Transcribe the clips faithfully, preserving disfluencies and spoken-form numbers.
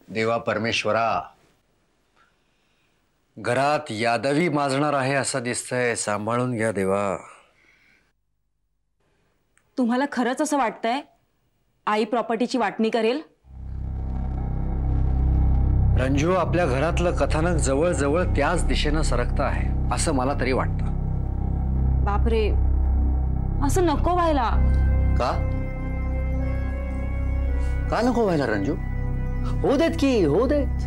देवा परमेश्वरा, घरात यादवी माजणार आहे असं दिसतंय, सांभाळून घ्या देवा। तुम्हाला खरंच असं वाटतंय आई प्रॉपर्टीची वाटणी करेल? रंजू, आपल्या घरातलं कथानक जवळ जवळ त्याच दिशेनं सरकतं आहे असं मला तरी वाटतं। बापरे, असं नको व्हायला। का का नको व्हायला रंजू? हो देत की, हो देत।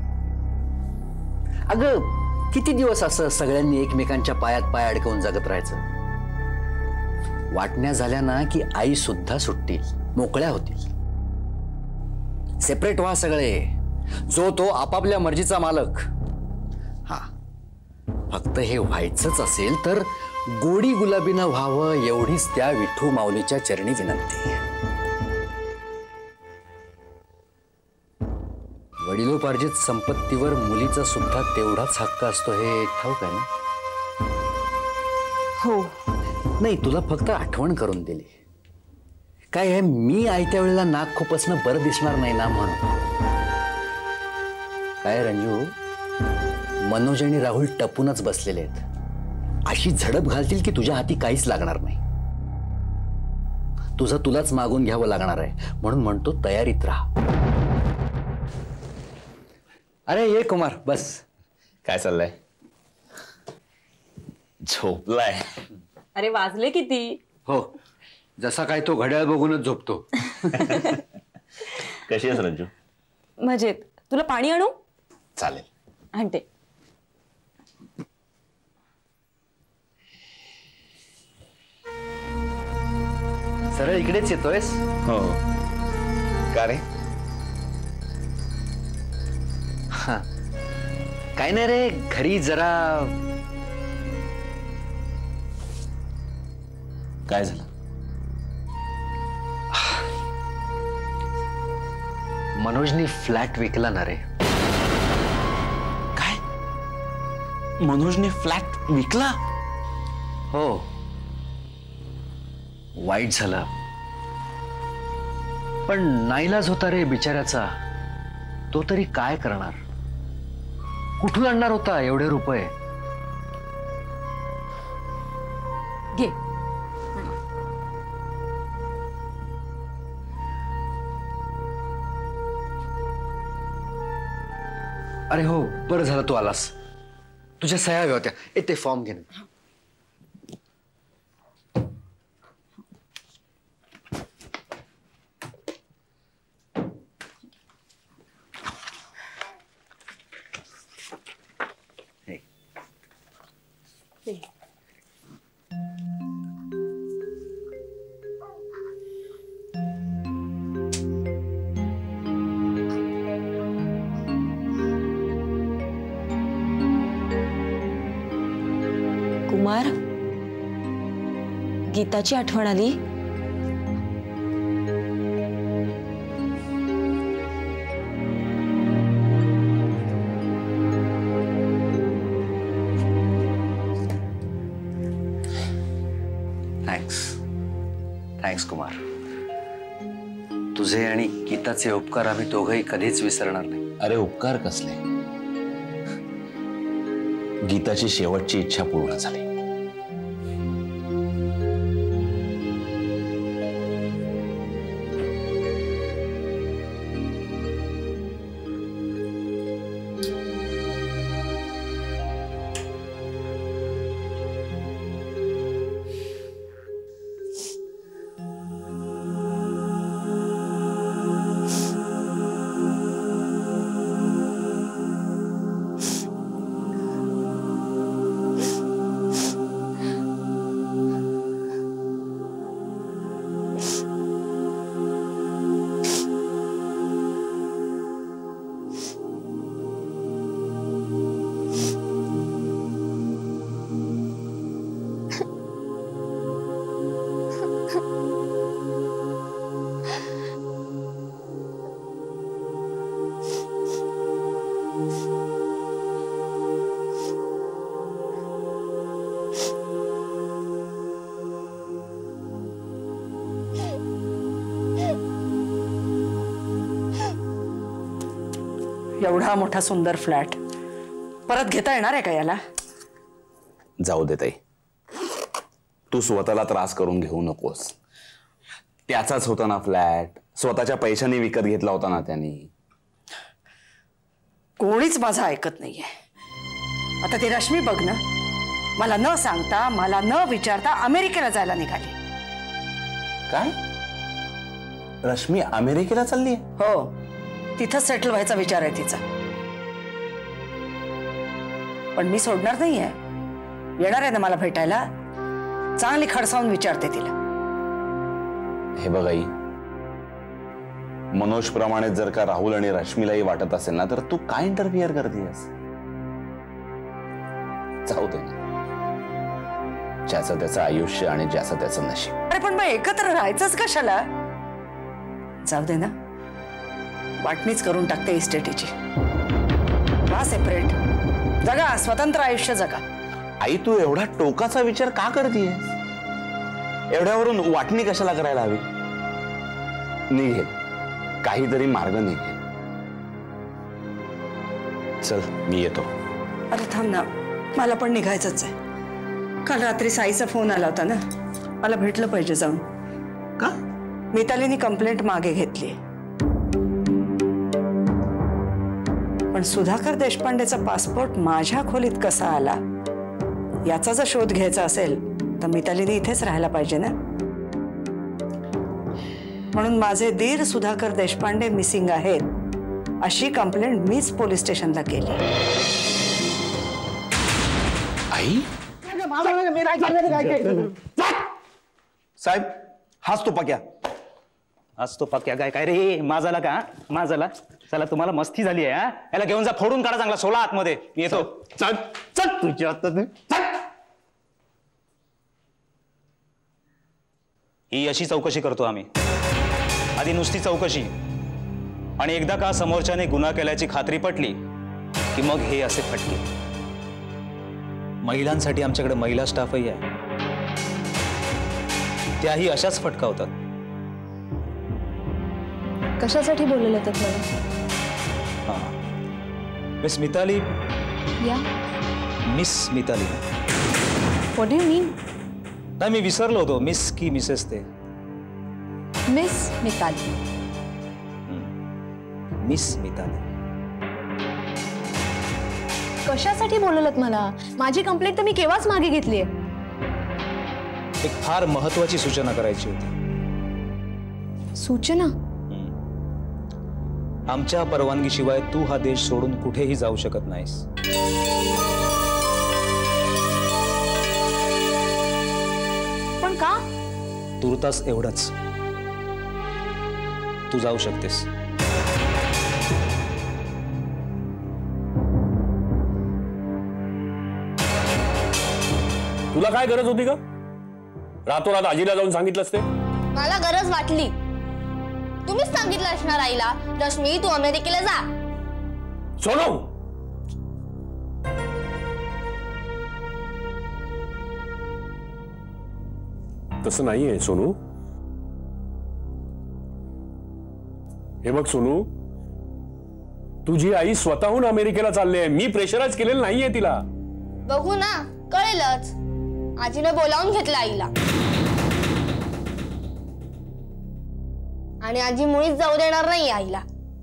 अगं किती दिवस असं सगळ्यांनी एकमेकांच्या पायात पाय अडकवून जगत राहायचं? वाटण्या झाल्या ना की आई सुद्धा सुटतील, मोकळ्या होतील। सेपरेट व्हा सगळे, जो तो आपापल्या मर्जीचा मालक। हा, फक्त हे व्हायचंच असेल तर गोडी गुलाबीनं व्हावं एवढीच त्या विठू माऊलीच्या चरणी विनंती। वडिलोपार्जित संपत्तीवर मुलीचा सुद्धा तेवढाच हक्क असतो हे ठाऊक आहे ना? हो। नाही, तुला फक्त आठवण करून दिली। काय आहे, मी आयत्या वेळेला नाक खुपसणं बरं दिसणार नाही ना म्हणून। काय रंजू, मनोज आणि राहुल टपूनच बसलेले आहेत। अशी झडप घालतील की तुझ्या हाती काहीच लागणार नाही। तुझं तुलाच मागून घ्यावं लागणार आहे, म्हणून म्हणतो तयारीत राहा। अरे ये कुमार, बस। काय चाललंय? झोपलाय? अरे वाजले किती? हो, जसा काय तो घड्याळ बघूनच झोपतो। कशी आहेस रंजू? मजेत। तुला पाणी आणू? चालेल, आणते। सरळ इकडेच येतोयस? हो। का रे? हा, काय नाही रे, घरी जरा। काय झालं? मनोजनी फ्लॅट विकला ना रे। काय? मनोजने फ्लॅट विकला? हो, वाईट झालं, पण नाईलाज होता रे बिचाऱ्याचा। तो तरी काय करणार? कुठून आणणार होता एवढे रुपये? घे। अरे हो, बरं झालं तू आलास। तुझ्या सह्या हव्या होत्या, ए ते फॉर्म घे ना। कुमार, गीताची आठवण आली? थँक्स थँक्स कुमार, तुझे आणि गीताचे उपकार आम्ही दोघंही कधीच विसरणार नाही। अरे उपकार कसले, गीताची शेवटची इच्छा पूर्ण झाली। एवढा मोठा सुंदर फ्लॅट परत घेता येणार आहे का याला? जाऊ दे ताई, तू स्वतःला त्रास करून घेऊ नकोस. त्याचाच होता ना फ्लॅट, स्वतःच्या पैशाने विकत घेतला होता ना त्यांनी. कोणीच माझं ऐकत नाहीये. आता ती रश्मी बघ ना, मला न सांगता मला न विचारता अमेरिकेला जायला निघाली. काय? रश्मी अमेरिकेला चालली? हो, तिथं सेटल व्हायचा विचार आहे तिचा. पण मी सोडणार नाहीये. येणार आहे ना मला भेटायला, चांगली खडसावून विचारते तिला. हे बघ आई, मनोज प्रमाणे जर का राहुल आणि रश्मीलाही वाटत असेल ना, तर तू काय इंटरफिअर करतेस? जाऊ दे ना, ज्याचं त्याचं आयुष्य आणि ज्याचं त्याचं नशीब. अरे पण मग एकत्र राहायचंच कशाला? जाऊ दे ना, वाटणीच करून टाकते इस्टेटीची. वा सेपरेट, जगा स्वतंत्र आयुष्य जगा. आई तू एवढा टोकाचा विचार का करतेस? एवढ्यावरून वाटणी कशाला करायला हवी? निघेल, काहीतरी मार्ग निघेल. चल मी येतो. अरे थांब ना, मला पण निघायचंच आहे. काल रात्री साईचा फोन आला होता ना, मला भेटलं पाहिजे जाऊन. का? मितालीने कंप्लेंट मागे घेतली, पण सुधाकर देशपांडेचा पासपोर्ट माझ्या खोलीत कसा आला याचा जर शोध घ्यायचा असेल तर मितालीने इथेच राहायला पाहिजे ना. म्हणून माझे दीर सुधाकर देशपांडे मिसिंग आहेत अशी कंप्लेंट मीच पोलीस स्टेशनला केली. आई साहेब, हाच तो पक्या. आज तो पक्या काय काय रे? माझाला का? माझाला चला, तुम्हाला मस्ती झाली आहे. हा, याला घेऊन जा, फोडून काढा चांगला. सोला आतमध्ये, मी येतो. चल चल तुझ्या हातात. ही अशी चौकशी करतो आम्ही. आधी नुसती चौकशी, आणि एकदा का समोरच्याने गुन्हा केल्याची खात्री पटली की मग हे असे फटके. महिलांसाठी आमच्याकडे महिला स्टाफही आहे, त्याही अशाच फटकावतात. कशासाठी बोलले होते मला? हां, मिस मिताली. या miss Mitali. What do you mean? नाही, मी विसरलो होतो. मिस की मिसेस ते? मिस मिताली. मिस मिताली. कशासाठी बोलवलत मला? माझी कंप्लेंट तर मी केव्हाच मागे घेतली आहे. एक फार महत्वाची सूचना करायची होती. सूचना? आमच्या परवानगीशिवाय तू हा देश सोडून कुठेही जाऊ शकत नाहीस. पण का? तुर्तास एवढंच, तू जाऊ शकतेस. तुला काय गरज होती का रातोरात आजीला जाऊन सांगितलंस ते? मला गरज वाटली. तुम्हीच सांगितलं असणार आईला, रश्मी तू अमेरिकेला जा. सोनू, तसं नाहीये सोनू. हे बघ सोनू, तुझी आई स्वतःहून अमेरिकेला चालली आहे. मी प्रेशराइज केलेलं नाहीये तिला. बघू ना, कळेलच. आजीने बोलावून घेतलं आईला, आणि आजी मुळीच जाऊ देणार नाही आईला.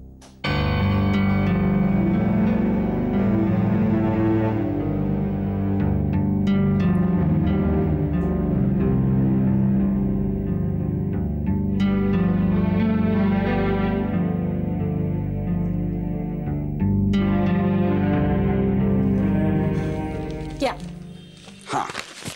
क्या? हा.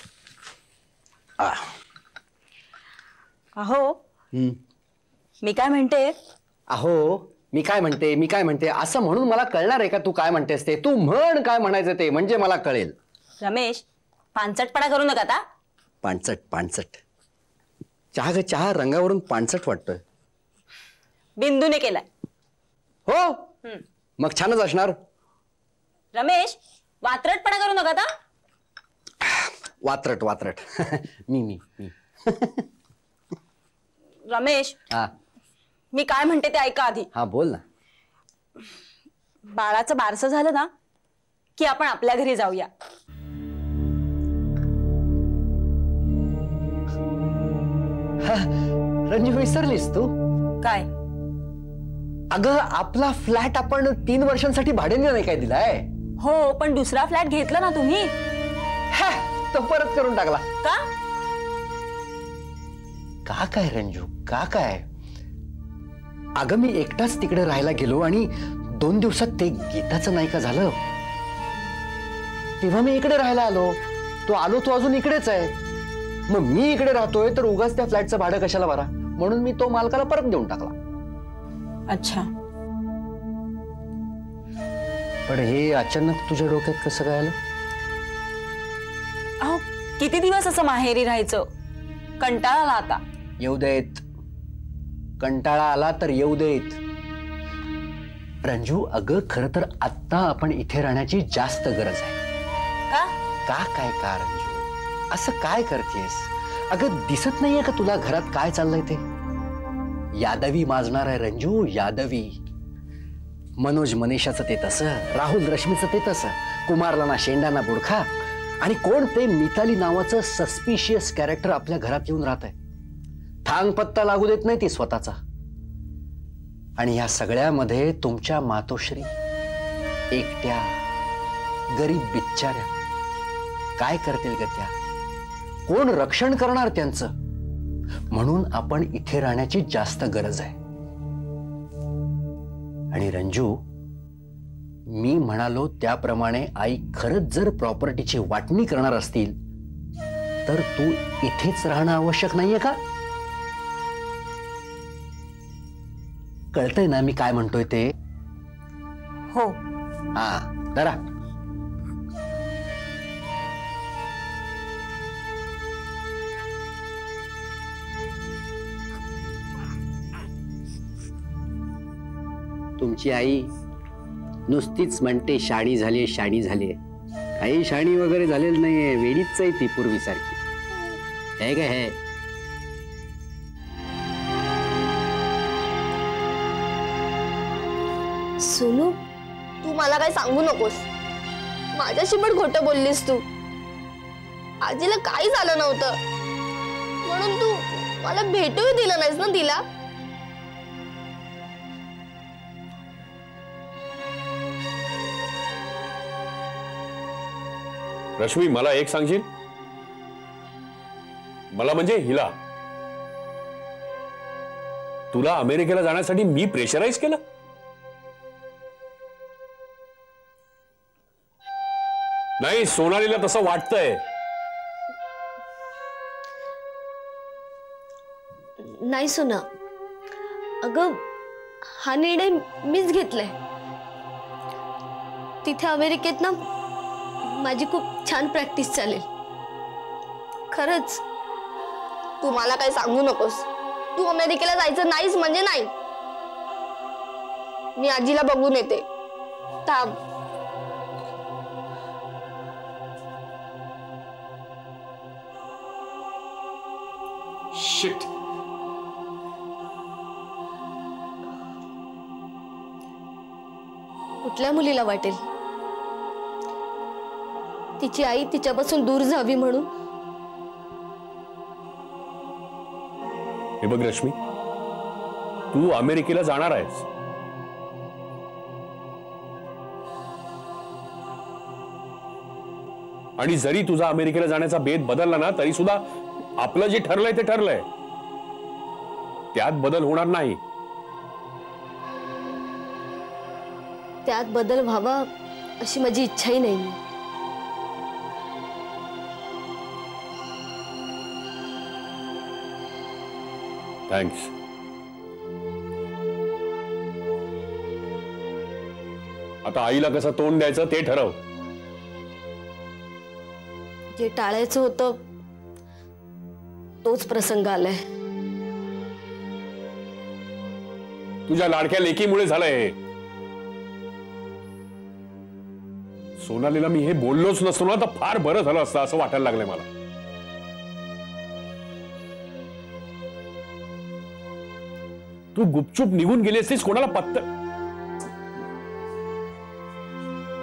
अहो, मी काय म्हणते? अहो मी काय म्हणते मी काय म्हणते असं म्हणून मला कळणार आहे का तू काय म्हणतेस ते? तू म्हण काय म्हणायचं ते, म्हणजे मला कळेल. रमेश, पानचटपणा करू नका आता. पाणचट पाणचट चहा ग चहा रंगावरून पाणचट वाटतोय. बिंदूने केलाय. हो, मग छानच असणार. रमेश, वात्रटपणा करू नका आता. वात्रट वात्रट मी मी मी रमेश, हा मी काय म्हणते ते ऐका आधी. हा बोल ना. बाळाचं बारसं झालं ना की आपण आपल्या घरी जाऊया. रंजू विसरलीस तू? काय? अगं आपला फ्लॅट आपण तीन वर्षांसाठी भाड्याने नाही काय दिलाय? हो, पण दुसरा फ्लॅट घेतला ना तुम्ही. हा, तो परत करून टाकला. का? का काय रंजू, का काय? अगं मी एकटाच तिकडे राहायला गेलो आणि दोन दिवसात ते गीताचं नाही का झालं, तेव्हा मी इकडे राहायला आलो. तो आलो तो अजून इकडेच आहे. मग मी इकडे राहतोय तर उगाच त्या फ्लॅटचं भाडं कशाला भरा, म्हणून मी तो मालकाला परत देऊन टाकला. अच्छा. पण हे अचानक तुझ्या डोक्यात कसं काय आलं? अहो, किती दिवस असं माहेरी राहायचं, कंटाळा आला आता. येऊ देत, कंटाळा आला तर येऊ देत. रंजू अगं खरं तर आत्ता आपण इथे राहण्याची जास्त गरज आहे. का? का काय का रंजू, असं काय करतेस? अगं दिसत नाहीये का तुला घरात काय चाललंय ते? यादवी माजणार आहे रंजू, यादवी. मनोज मनीषाचं ते तसं, राहुल रश्मीचं ते तसं, कुमारला ना शेंडा ना बुडखा, आणि कोण ते मिताली नावाचं सस्पिशियस कॅरेक्टर आपल्या घरात येऊन राहत आहे. थांग पत्ता लागू देत नाही ती स्वतःचा. आणि या सगळ्यामध्ये तुमच्या मातोश्री एकट्या गरीब बिच्चाऱ्या काय करतील ग त्या? कोण रक्षण करणार त्यांचं? म्हणून आपण इथे राहण्याची जास्त गरज आहे. आणि रंजू, मी म्हणालो त्याप्रमाणे आई खरंच जर प्रॉपर्टीची वाटणी करणार असतील तर तू इथेच राहणं आवश्यक नाहीये का? कळतंय ना मी काय म्हणतोय ते? हो. हा जरा तुमची आई नुसतीच म्हणते शाणी झाली शाणी झाली. काही शाणी वगैरे झालेली नाहीये, वेडीच आहे ती पूर्वीसारखी. है काय है? सोनू, तू मला काय सांगू नकोस. माझ्याशी पण खोटं बोललीस तू. आजीला काही झालं नव्हतं म्हणून तू मला भेटूही दिलं नाहीस ना तिला. रश्मी, मला एक सांगशील? मला म्हणजे हिला, तुला अमेरिकेला जाण्यासाठी मी प्रेशराईज केलं? नाही, सोनालीला तसं वाटतंय. नाही सोना, अगं हा निर्णय मीच घेतलाय. तिथे अमेरिकेत ना माझी खूप छान प्रॅक्टिस चालेल. खरंच तू मला काही सांगू नकोस. तू अमेरिकेला जायचं नाहीस म्हणजे नाही. मी आजीला बघून येते. थांब. शिट. कुठल्या मुलीला वाटेल तिची आई तिच्यापासून दूर जावी म्हणून? हे बघ रश्मी, तू अमेरिकेला जाणार आहेस. आणि जरी तुझा अमेरिकेला जाण्याचा बेत बदलला ना तरी सुद्धा आपलं जे ठरलंय ते ठरलंय, त्यात बदल होणार नाही. त्यात बदल व्हावा अशी माझी इच्छाही नाही. थँक्स. आता आईला कसं तोंड द्यायचं ते ठरव. जे टाळायचं होतं तोच प्रसंग आलाय. तुझ्या लाडक्या लेकीमुळे झालंय. सोनालीला मी हे बोललोच नसतो ना तर फार बरं झालं असतं असं वाटायला लागलंय मला. तू गुपचूप निघून गेली असतीस, कोणाला पत्ता.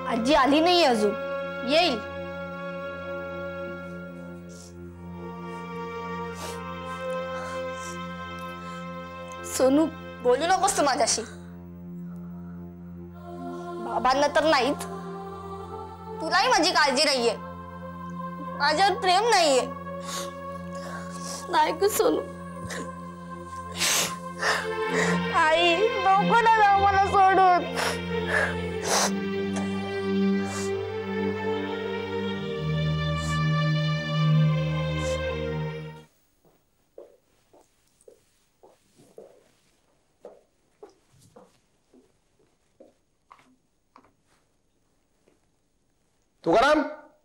आजी आली नाही अजून, येईल. सोनू बोलू नकोस तू माझ्याशी. बाबांना तर नाहीच, तुलाही माझी काळजी नाहीये, माझ्यावर प्रेम नाहीये. नाही ग सोनू. आई नको ना जाऊ मला सोडून. तुकाराम,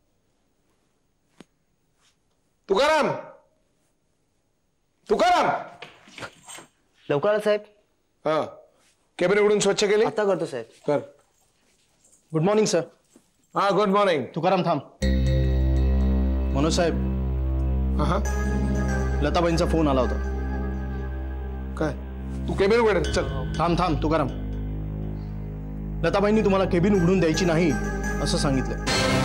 तुकाराम, तुकाराम. लवकर आला साहेब. हा, कॅबिन उघडून स्वच्छ केले? आता करतो साहेब. कर. Good morning sir. हा, गुड मॉर्निंग. तुकाराम थांब. मनोज साहेब. हा हा, लताबाईंचा फोन आला होता. काय? तू कॅबिन उघड. चल. थांब थांब तुकाराम. लताबाईंनी तुम्हाला केबिन उघडून द्यायची नाही असं सांगितलं.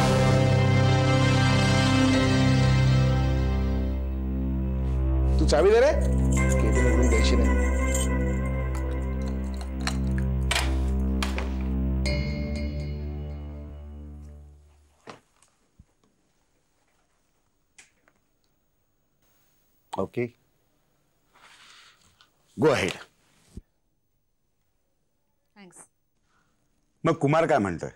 तू चावी दे रे. केबिन उघडून द्यायची नाही. Okay, go ahead. थँक्स. मग कुमार काय म्हणतोय?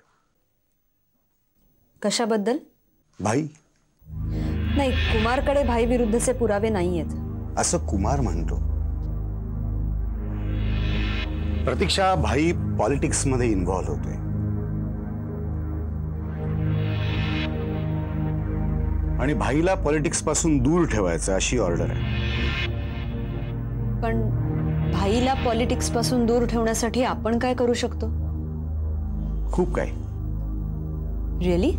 कशाबद्दल? भाई. नाही, कुमारकडे भाई विरुद्धचे पुरावे नाहीयेत असं कुमार म्हणतो. प्रतीक्षा, भाई पॉलिटिक्स मध्ये इन्व्हॉल्व होतोय. आणि भाईला पॉलिटिक्स पासून दूर ठेवायचं अशी ऑर्डर आहे. पण भाईला पॉलिटिक्स पासून दूर ठेवण्यासाठी आपण काय करू शकतो? खूप काय. रिअली?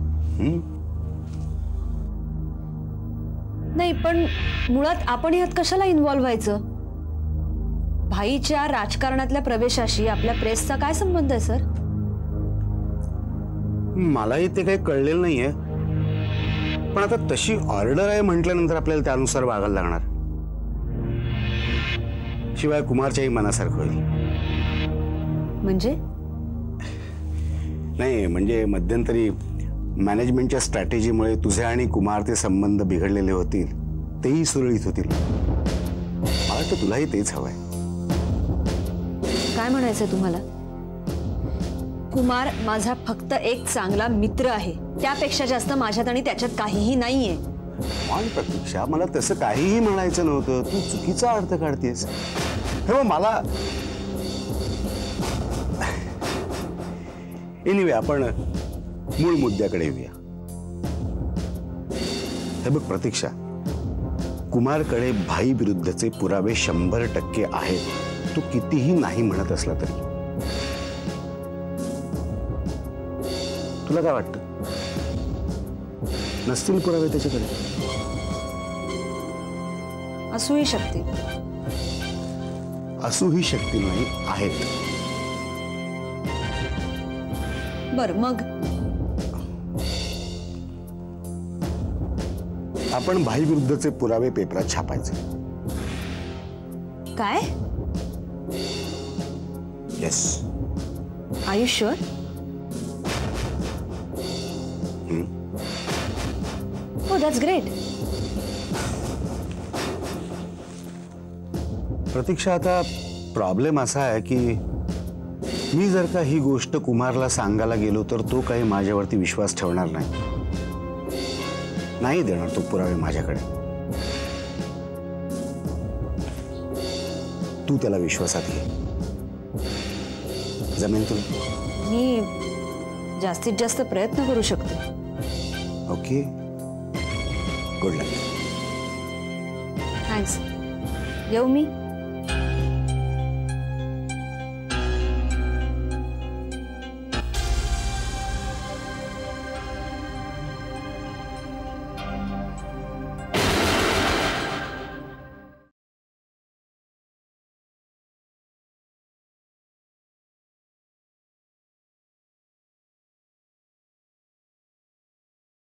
नाही, पण मुळात आपण ह्यात कशाला इन्व्हॉल्व व्हायचं? भाईच्या राजकारणातल्या प्रवेशाशी आपल्या प्रेसचा काय संबंध आहे सर? मलाही ते काही कळलेलं नाहीये, पण आता तशी ऑर्डर आहे म्हटल्यानंतर आपल्याला त्यानुसार वागायला लागणार. शिवाय कुमारच्याही मनासारखं होईल. म्हणजे? नाही, म्हणजे मध्यंतरी मॅनेजमेंटच्या स्ट्रॅटेजीमुळे तुझे आणि कुमारचे संबंध बिघडलेले होतील, तेही सुरळीत होतील. मला वाटतं तुलाही तेच हवंय. काय म्हणायचंय तुम्हाला? कुमार माझा फक्त एक चांगला मित्र आहे, त्यापेक्षा जास्त माझ्यात आणि त्याच्यात काहीही नाहीये. मान प्रतीक्षा, मला तसं काहीही म्हणायचं नव्हतं. तू चुकीचा अर्थ काढतेस. हे बघ, मला एनिवे आपण मूळ मुद्द्याकडे येऊया. हे बघ प्रतीक्षा, कुमारकडे भाई विरुद्धचे पुरावे शंभर टक्के आहेत. तू कितीही नाही म्हणत असला तरी. तुला काय वाटतं? नसतील पुरावे त्याच्याकडे? असूही शकते. असूही शकतील नाही, आहेत. बर, मग आपण भाई विरुद्धचे पुरावे पेपरात छापायचे. काय? Yes. Are you sure? Oh, that's great. Pratiksha, आता प्रॉब्लेम असा आहे की मी जर का ही गोष्ट कुमारला सांगायला गेलो तर तो काही माझ्यावरती विश्वास ठेवणार नाही. नाही देणार तो पुरावे माझ्याकडे. तू त्याला विश्वासात घे. जमेन तुला? मी जास्तीत जास्त प्रयत्न करू शकते. Okay, good luck. थँक्स. येऊ मी?